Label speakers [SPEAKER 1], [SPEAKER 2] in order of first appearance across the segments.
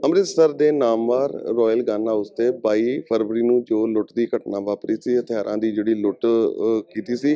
[SPEAKER 1] ਅੰਮ੍ਰਿਤਸਰ ਦੇ ਨਾਮਵਰ royal gun house ਤੇ 22 ਫਰਵਰੀ ਨੂੰ ਜੋ ਲੁੱਟ ਦੀ ਘਟਨਾ ਵਾਪਰੀ ਸੀ, ਹਥਿਆਰਾਂ ਦੀ ਜਿਹੜੀ ਲੁੱਟ ਕੀਤੀ ਸੀ,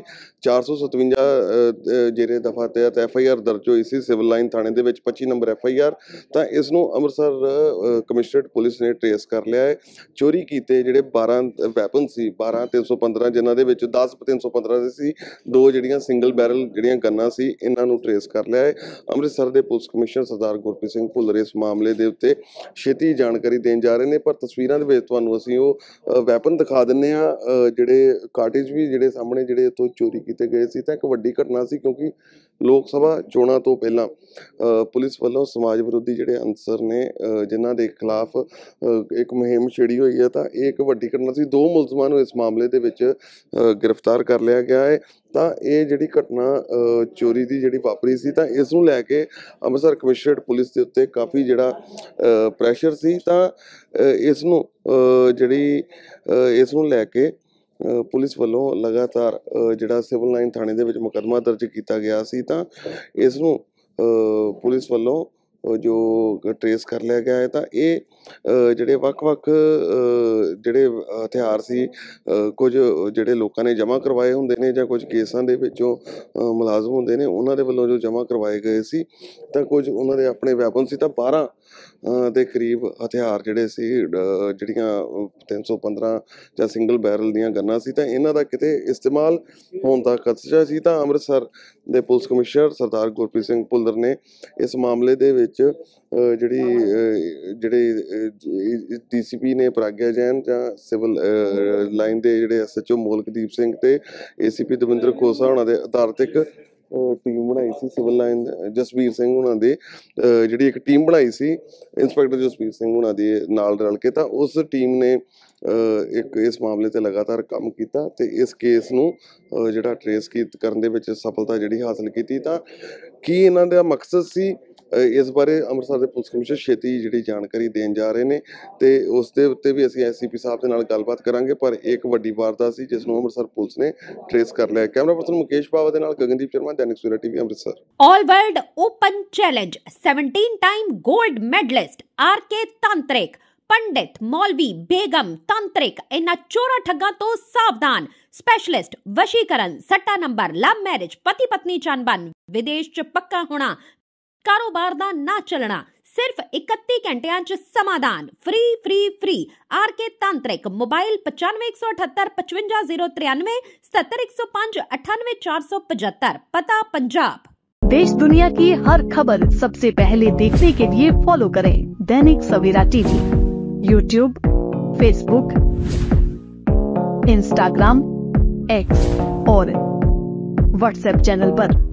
[SPEAKER 1] 457 ਜਿਹੜੇ ਦਫਾ ਤਹਿਤ FIR ਦਰਜ ਹੋਈ ਸੀ ਸਿਵਲ ਲਾਈਨ ਥਾਣੇ ਦੇ ਵਿੱਚ, 25 ਨੰਬਰ FIR। ਤਾਂ ਇਸ ਨੂੰ ਅੰਮ੍ਰਿਤਸਰ ਕਮਿਸ਼ਨਰੇਟ ਪੁਲਿਸ ਨੇ ਟ੍ਰੇਸ ਕਰ ਲਿਆ ਹੈ। ਚੋਰੀ ਕੀਤੇ ਜਿਹੜੇ 12 ਵੈਪਨ ਸੀ, 12-315, ਜਿਨ੍ਹਾਂ ਦੇ ਵਿੱਚ 10-315 ਦੇ ਸੀ, 2 ਜਿਹੜੀਆਂ ਸਿੰਗਲ ਬੈਰਲ ਜਿਹੜੀਆਂ ਗੰਨਾਂ ਸੀ, ਇਹਨਾਂ ਨੂੰ ਟ੍ਰੇਸ ਕਰ ਲਿਆ ਹੈ। ਅੰਮ੍ਰਿਤਸਰ ਦੇ ਪੁਲਿਸ ਕਮਿਸ਼ਨਰ ਸਰਦਾਰ ਗੁਰਪ੍ਰੀਤ ਸਿੰਘ ਭੁੱਲਰ ਇਸ ਮਾਮਲੇ ਦੇ ਉੱਤੇ ਛੇਤੀ ਜਾਣਕਾਰੀ ਦੇਣ ਜਾ ਰਹੇ ਨੇ। ਪਰ ਤਸਵੀਰਾਂ ਦੇ ਵਿੱਚ ਤੁਹਾਨੂੰ ਅਸੀਂ ਉਹ ਵੈਪਨ ਦਿਖਾ ਦਿੰਨੇ ਆ, ਜਿਹੜੇ ਕਾਰਟੇਜ ਵੀ ਜਿਹੜੇ ਸਾਹਮਣੇ ਜਿਹੜੇ ਇੱਥੋਂ ਚੋਰੀ ਕੀਤੇ ਗਏ ਸੀ। ਤਾਂ ਇੱਕ ਵੱਡੀ ਘਟਨਾ ਸੀ, ਕਿਉਂਕਿ ਲੋਕ ਸਭਾ ਚੋਣਾਂ ਤੋਂ ਪਹਿਲਾਂ ਪੁਲਿਸ ਵੱਲੋਂ ਸਮਾਜ ਵਿਰੋਧੀ ਜਿਹੜੇ ਅਨਸਰ ਨੇ ਜਿਨ੍ਹਾਂ ਦੇ ਖਿਲਾਫ ਇੱਕ ਮੁਹਿੰਮ ਛੇੜੀ ਹੋਈ ਹੈ। ਤਾਂ ਇਹ ਇੱਕ ਵੱਡੀ ਘਟਨਾ ਸੀ। 2 ਮੁਲਜ਼ਮਾਂ ਨੂੰ ਇਸ ਮਾਮਲੇ ਦੇ ਵਿੱਚ ਗ੍ਰਿਫਤਾਰ ਕਰ ਲਿਆ ਗਿਆ ਹੈ। ਤਾਂ ਇਹ ਜਿਹੜੀ ਘਟਨਾ ਚੋਰੀ ਦੀ ਜਿਹੜੀ ਵਾਪਰੀ ਸੀ, ਤਾਂ ਇਸ ਨੂੰ ਲੈ ਕੇ ਅੰਮ੍ਰਿਤਸਰ ਕਮਿਸ਼ਨਰੇਟ ਪੁਲਿਸ ਦੇ ਉੱਤੇ ਕਾਫੀ ਜਿਹੜਾ ਪ੍ਰੈਸ਼ਰ ਸੀ। ਤਾਂ ਇਸ ਨੂੰ ਲੈ ਕੇ ਪੁਲਿਸ ਵੱਲੋਂ ਲਗਾਤਾਰ ਜਿਹੜਾ ਸਿਵਲ ਲਾਈਨ ਥਾਣੇ ਦੇ ਵਿੱਚ ਮੁਕੱਦਮਾ ਦਰਜ ਕੀਤਾ ਗਿਆ ਸੀ। ਤਾਂ ਇਸ ਨੂੰ ਪੁਲਿਸ ਵੱਲੋਂ ਜੋ ਟ੍ਰੇਸ ਕਰ ਲਿਆ ਗਿਆ ਹੈ। ਤਾਂ ਇਹ ਜਿਹੜੇ ਵੱਖ-ਵੱਖ ਜਿਹੜੇ ਹਥਿਆਰ ਸੀ, ਕੁਝ ਜਿਹੜੇ ਲੋਕਾਂ ਨੇ ਜਮ੍ਹਾਂ ਕਰਵਾਏ ਹੁੰਦੇ ਨੇ, ਜਾਂ ਕੁਝ ਕੇਸਾਂ ਦੇ ਵਿੱਚੋਂ ਮੁਲਾਜ਼ਮ ਹੁੰਦੇ ਨੇ, ਉਹਨਾਂ ਦੇ ਵੱਲੋਂ ਜੋ ਜਮ੍ਹਾਂ ਕਰਵਾਏ ਗਏ ਸੀ। ਤਾਂ ਕੁਝ ਉਹਨਾਂ ਦੇ ਆਪਣੇ ਵੈਪਨ ਸੀ। ਤਾਂ 12 ਦੇ ਕਰੀਬ ਹਥਿਆਰ ਜਿਹੜੇ ਸੀ, ਜਿਹੜੀਆਂ 315 ਜਾਂ ਸਿੰਗਲ ਬੈਰਲ ਦੀਆਂ ਗੰਨਾਂ ਸੀ, ਤਾਂ ਇਹਨਾਂ ਦਾ ਕਿਤੇ ਇਸਤੇਮਾਲ ਹੋਣ ਦਾ ਖਦਸ਼ਾ ਸੀ। ਤਾਂ ਅੰਮ੍ਰਿਤਸਰ ਦੇ ਪੁਲਿਸ ਕਮਿਸ਼ਨਰ ਸਰਦਾਰ ਗੁਰਪ੍ਰੀਤ ਸਿੰਘ ਭੁੱਲਰ ਨੇ ਇਸ ਮਾਮਲੇ ਦੇ ਵਿੱਚ ਜਿਹੜੇ DCP ਨੇ ਪ੍ਰਾਗਿਆ ਜੈਨ, ਜਾਂ ਸਿਵਲ ਲਾਈਨ ਦੇ ਜਿਹੜੇ SHO ਮੋਲਕਦੀਪ ਸਿੰਘ ਤੇ ACP ਦਵਿੰਦਰ ਖੋਸਾ ਉਹਨਾਂ ਦੇ ਆਧਾਰਿਤ ਇੱਕ ਟੀਮ ਬਣਾਈ ਸੀ। ਸਿਵਲ ਲਾਈਨ ਜਸਵੀਰ ਸਿੰਘ ਉਹਨਾਂ ਦੇ ਜਿਹੜੀ ਇੱਕ ਟੀਮ ਬਣਾਈ ਸੀ, ਇੰਸਪੈਕਟਰ ਜਸਵੀਰ ਸਿੰਘ ਉਹਨਾਂ ਦੇ ਨਾਲ ਰਲ ਕੇ। ਤਾਂ ਉਸ ਟੀਮ ਨੇ ਇੱਕ ਇਸ ਮਾਮਲੇ ਤੇ ਲਗਾਤਾਰ ਕੰਮ ਕੀਤਾ ਤੇ ਇਸ ਕੇਸ ਨੂੰ ਜਿਹੜਾ ਟ੍ਰੇਸ ਕਰਨ ਦੇ ਵਿੱਚ ਸਫਲਤਾ ਜਿਹੜੀ ਹਾਸਲ ਕੀਤੀ। ਤਾਂ ਕੀ ਇਹਨਾਂ ਦਾ ਮਕਸਦ ਸੀ, ਇਸ ਬਾਰੇ ਅੰਮ੍ਰਿਤਸਰ ਦੇ ਪੁਲਿਸ ਕਮਿਸ਼ਨਰ ਛੇਤੀ ਜਿਹੜੀ ਜਾਣਕਾਰੀ ਦੇਣ ਜਾ ਰਹੇ ਨੇ, ਤੇ ਉਸ ਦੇ ਉੱਤੇ ਵੀ ਅਸੀਂ SCP ਸਾਹਿਬ ਦੇ ਨਾਲ ਗੱਲਬਾਤ ਕਰਾਂਗੇ। ਪਰ ਇੱਕ ਵੱਡੀ ਵਾਰਦਾਤ ਸੀ ਜਿਸ ਨੂੰ ਅੰਮ੍ਰਿਤਸਰ ਪੁਲਿਸ ਨੇ ਟ੍ਰੇਸ ਕਰ ਲਿਆ। ਕੈਮਰਾ ਪਰਸਨ ਮੁਕੇਸ਼ ਬਾਵਾ ਦੇ ਨਾਲ Gagandeep Sharma, Dainik Savera TV, Amritsar.
[SPEAKER 2] All world open challenge 17 time gold medalist RK तांत्रिक, पंडित, मौलवी, बेगम, तांत्रिक, इन्हां चोरा ठग्गां तो सावधान। स्पेशलिस्ट वशीकरण, सट्टा नंबर, लव मैरिज, पति पत्नी चनबन, विदेश च पक्का होना, कारोबार दा ना चलना, सिर्फ 31 घंटियां च समाधान। फ्री RK तांत्रिक। मोबाइल 95 178 55 093 77 105 98 475। पता पंजाब।
[SPEAKER 3] देश दुनिया की हर खबर सबसे पहले देखने के लिए फॉलो करें Dainik Savera TV, YouTube, Facebook, Instagram, X और WhatsApp चैनल पर।